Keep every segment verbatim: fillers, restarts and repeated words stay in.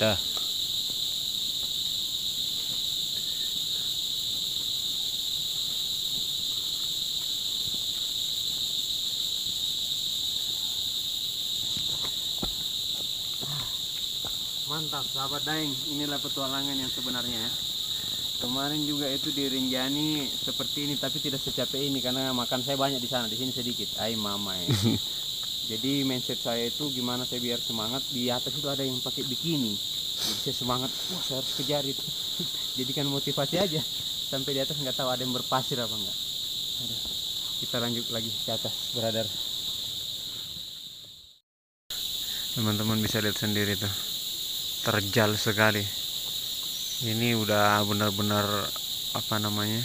Dah. Mantap sahabat Daeng, inilah petualangan yang sebenarnya ya. Kemarin juga itu di Rinjani seperti ini, tapi tidak secapek ini karena makan saya banyak di sana, di sini sedikit. Ay mama ya. Jadi mindset saya itu gimana saya biar semangat. Di atas itu ada yang pakai bikini, jadi saya semangat. Wah, saya harus kejar itu. Jadikan motivasi aja. Sampai di atas nggak tahu ada yang berpasir apa enggak. Aduh. Kita lanjut lagi ke atas, brother. Teman-teman bisa lihat sendiri tuh, terjal sekali. Ini udah benar-benar apa namanya,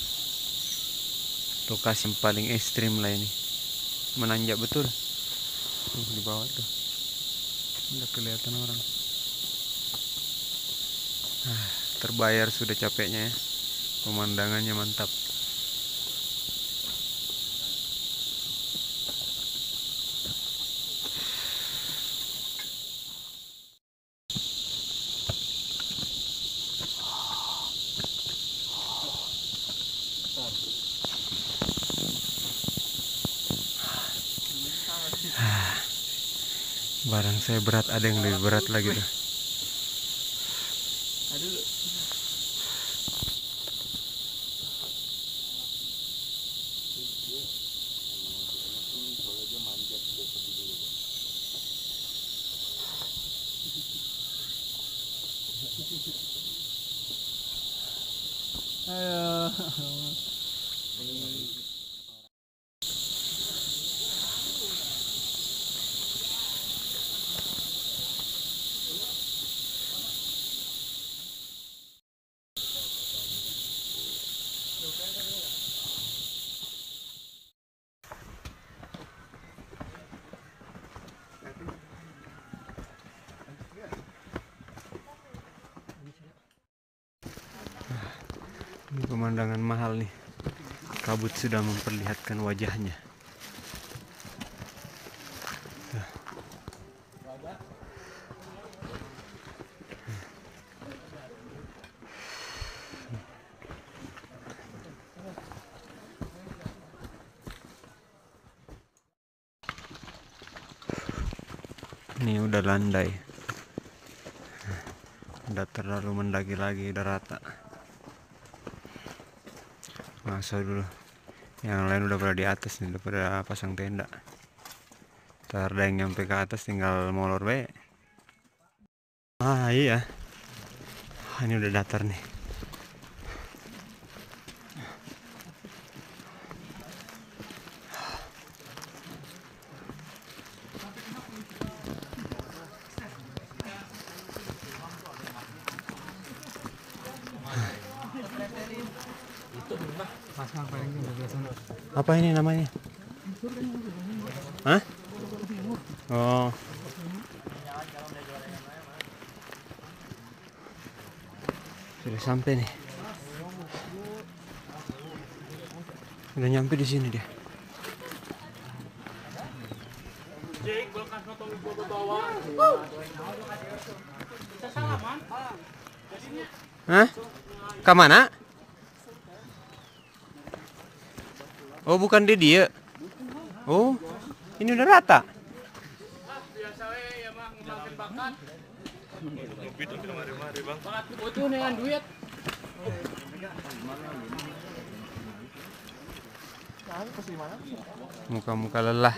lokasi yang paling ekstrim lah ini. Menanjak betul. Tuh, di bawah tuh udah kelihatan orang. Ah, terbayar sudah capeknya ya. Pemandangannya mantap. Barang saya berat, ada yang lebih berat lagi tuh. Ayo. Ini pemandangan mahal nih. Kabut sudah memperlihatkan wajahnya. Tuh. Ini udah landai. Udah terlalu mendaki lagi, udah rata. Masa dulu yang lain udah pada di atas nih, udah pada pasang tenda. Ntar ada yang nyampe ke atas tinggal molor be. Ah iya, ah, ini udah datar nih. Apa ini namanya? Hah? Oh. Sudah sampai nih. Udah nyampe di sini dia. Hah? Ke mana? Oh, bukan di dia. Oh, ini udah rata. Muka-muka lelah.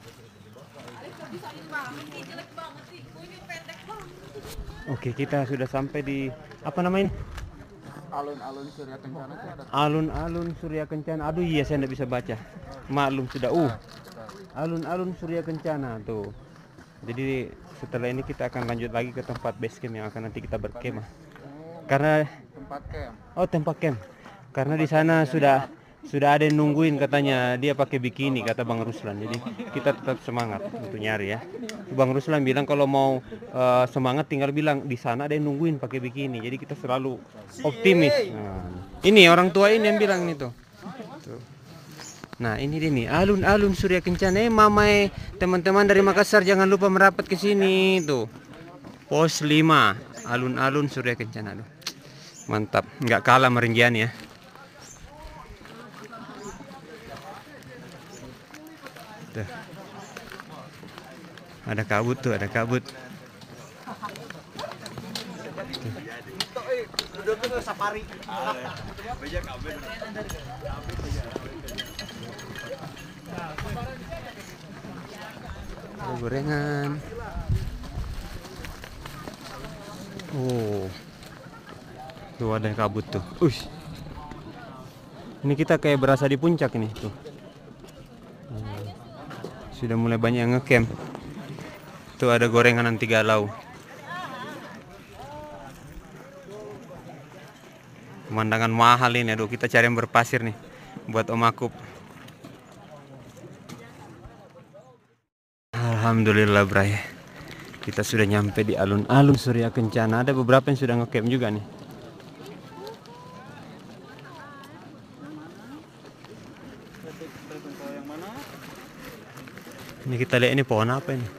Oke, kita sudah sampai di apa namanya? Alun-alun Surya Kencana. Alun-alun Surya Kencana. Aduh iya, saya tidak bisa baca. Maklum sudah. Uh, alun-alun Surya Kencana tuh. Jadi setelah ini kita akan lanjut lagi ke tempat base camp yang akan nanti kita berkemah. Karena Tempat camp. oh tempat camp. Karena di sana sudah sudah ada yang nungguin, katanya dia pakai bikini, kata Bang Ruslan. Jadi kita tetap semangat untuk nyari ya. Bang Ruslan bilang kalau mau uh, semangat tinggal bilang di sana ada yang nungguin pakai bikini. Jadi kita selalu optimis. Nah, ini orang tua ini yang bilang nih tuh. Tuh. Nah ini dia nih, alun-alun Surya Kencana. Eh mamai teman-teman dari Makassar, jangan lupa merapat ke sini tuh. Pos lima. Alun-alun Surya Kencana. Aduh. Mantap, nggak kalah Meringgiani ya. Tuh. Ada kabut tuh, ada kabut. Ada gorengan. Oh, tuh ada yang kabut tuh. Ush. Ini kita kayak berasa di puncak ini tuh. Hmm. Sudah mulai banyak yang ngecamp. Tuh ada gorengan anti galau. Pemandangan mahal ini, aduh kita cari yang berpasir nih buat Om Akub. Alhamdulillah bray, kita sudah nyampe di alun-alun Surya Kencana. Ada beberapa yang sudah ngecamp juga nih. Ini kita lihat ini pohon apa ini?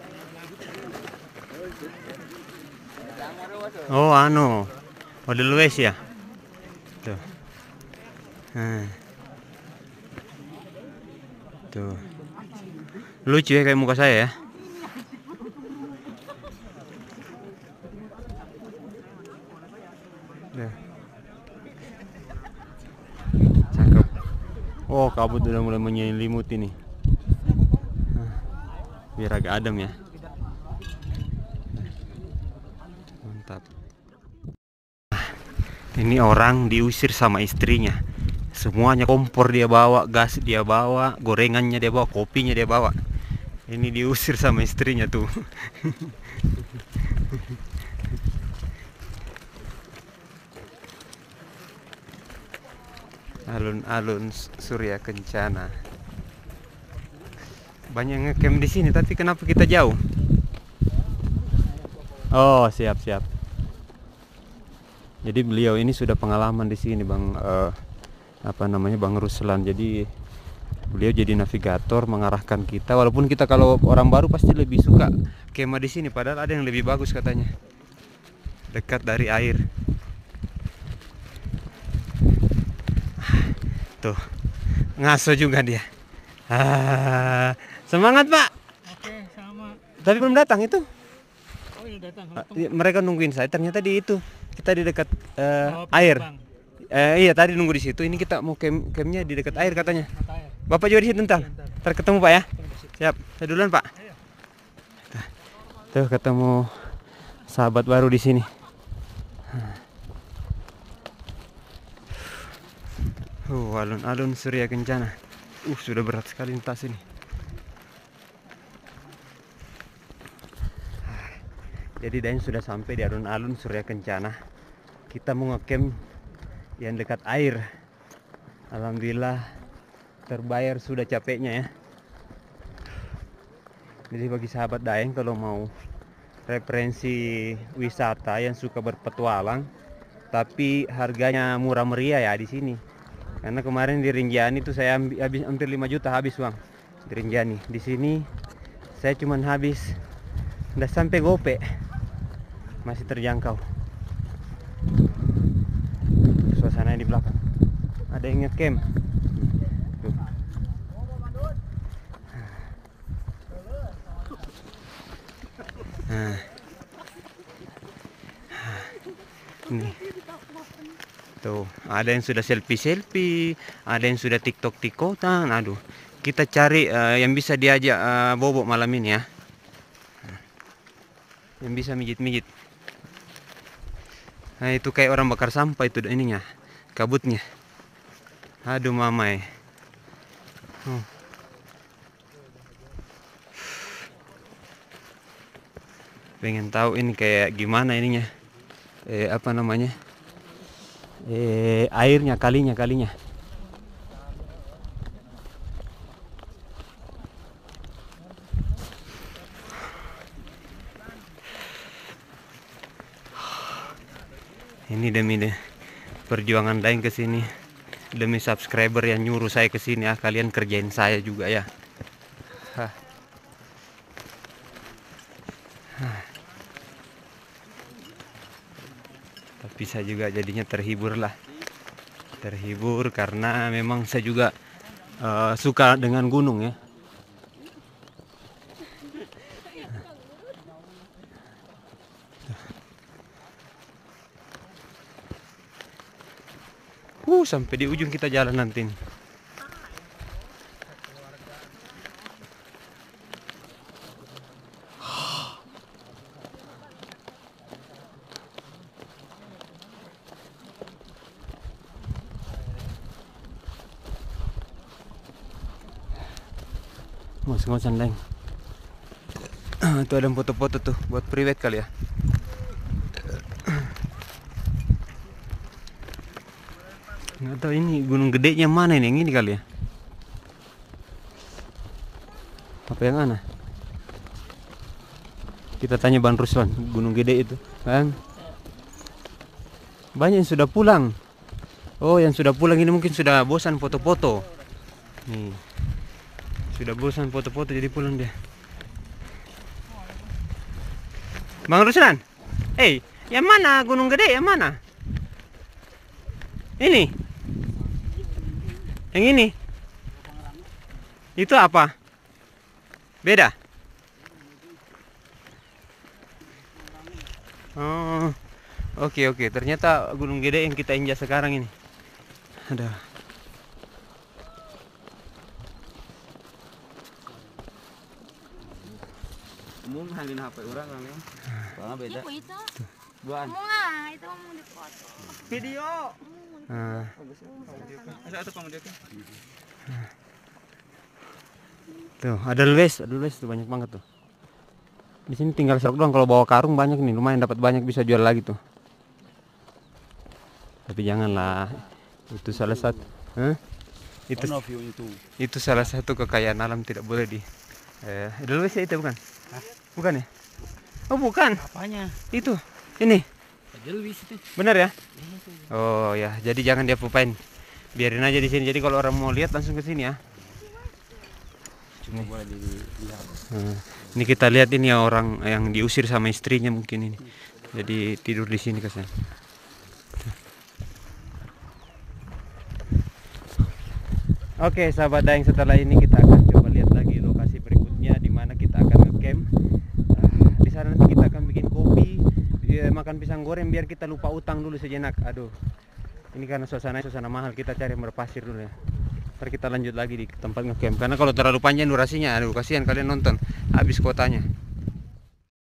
Oh anu, Edelweiss ya. Tuh. Nah. Tuh. Lucu ya kayak muka saya ya. Tuh. Cakep. Oh, kabut udah mulai menyelimuti nih. Nah. Biar agak adem ya. Mantap. Ini orang diusir sama istrinya. Semuanya kompor dia bawa, gas dia bawa, gorengannya dia bawa, kopinya dia bawa. Ini diusir sama istrinya tuh. Alun-alun Surya Kencana. Banyak ngecamp di sini, tapi kenapa kita jauh? Oh, siap-siap. Jadi beliau ini sudah pengalaman di sini, Bang uh, apa namanya Bang Ruslan. Jadi beliau jadi navigator mengarahkan kita. Walaupun kita kalau orang baru pasti lebih suka kemah di sini, padahal ada yang lebih bagus katanya. Dekat dari air. Tuh. Ngaso juga dia. Ah, semangat, Pak. Oke, sama. Tapi belum datang itu. Oh, iya datang. Mereka nungguin saya, ternyata di itu. Kita di dekat uh, Oh, air. Bang. Eh, iya tadi nunggu di situ. Ini kita mau camp campnya di dekat air katanya. Mata air. Bapak juga di situ ntar. Ntar ketemu Pak ya. Siap. Saya duluan Pak. Tuh ketemu sahabat baru di sini. Uh, alun-alun Surya Kencana. Uh, sudah berat sekali tas ini. Jadi Daeng sudah sampai di alun-alun Surya Kencana. Kita mau ngecamp yang dekat air. Alhamdulillah terbayar sudah capeknya ya. Jadi bagi sahabat Daeng kalau mau referensi wisata yang suka berpetualang tapi harganya murah meriah ya di sini. Karena kemarin di Rinjani itu saya habis hampir lima juta habis Bang. Di Rinjani. Di sini saya cuman habis udah sampai gope. Masih terjangkau. Suasana di belakang. Ada yang ngecamp. Tuh. Nah. Nih. Tuh, ada yang sudah selfie-selfie, ada yang sudah TikTok-tiktokan. Aduh, kita cari uh, yang bisa diajak uh, bobok malam ini ya. Yang bisa mijit-mijit. Nah itu kayak orang bakar sampah itu ininya, kabutnya. Aduh mamai. Hmm. Pengen tahu ini kayak gimana ininya. Eh apa namanya? Eh airnya kalinya kalinya. Ini demi deh perjuangan Daeng ke sini, demi subscriber yang nyuruh saya ke sini ya, kalian kerjain saya juga ya. Hah. Hah. Tapi saya juga jadinya terhibur lah. Terhibur karena memang saya juga uh, suka dengan gunung ya. Uh, sampai di ujung kita jalan nanti. Ngos-ngosan Leng. Tuh ada foto-foto tuh buat private kali ya. Nggak tahu ini gunung gedenya mana ini, yang ini kali ya. Apa yang mana? Kita tanya Bang Ruslan, gunung gede itu, Bang. Banyak yang sudah pulang. Oh, yang sudah pulang ini mungkin sudah bosan foto-foto. Nih. Sudah bosan foto-foto jadi pulang dia. Bang Ruslan, eh, yang mana gunung gede? Yang mana? Ini? Yang ini? Itu apa? Beda? Oh, oke oke. Ternyata gunung gede yang kita injak sekarang ini. Ada. Umum halin H P orang kan ya. Soalnya beda. Ibu itu. Buan. Ngomong ah, itu ngomong di foto. Video. Nah, Satu kamu dia. tuh ada lues, ada lues tuh banyak banget tuh. Di sini tinggal serok doang. Kalau bawa karung banyak nih, lumayan dapat banyak, bisa jual lagi tuh. Tapi janganlah, itu salah satu. Hah? Itu itu salah satu kekayaan alam, tidak boleh di. Eh, ada lues ya itu bukan? Hah? Bukan ya? Oh bukan. Apanya? Itu, ini. Jelwis itu. Benar ya? Oh ya, jadi jangan dia pupain. Biarin aja di sini. Jadi kalau orang mau lihat langsung ke sini ya. Cuma boleh dilihat. Hmm. Ini kita lihat ini ya, orang yang diusir sama istrinya mungkin ini. Jadi tidur di sini kasihan. Oke, sahabat Daeng, setelah ini kita akan coba lihat lagi lokasi berikutnya di mana kita akan ngecamp. Uh, di sana nanti kita akan bikin kopi, ya, makan pisang goreng biar kita lupa utang dulu sejenak. Aduh. Ini karena suasana suasana mahal, kita cari yang berpasir dulu ya. Ntar kita lanjut lagi di tempat ngecamp. Karena kalau terlalu panjang durasinya, aduh kasihan kalian nonton, habis kuotanya.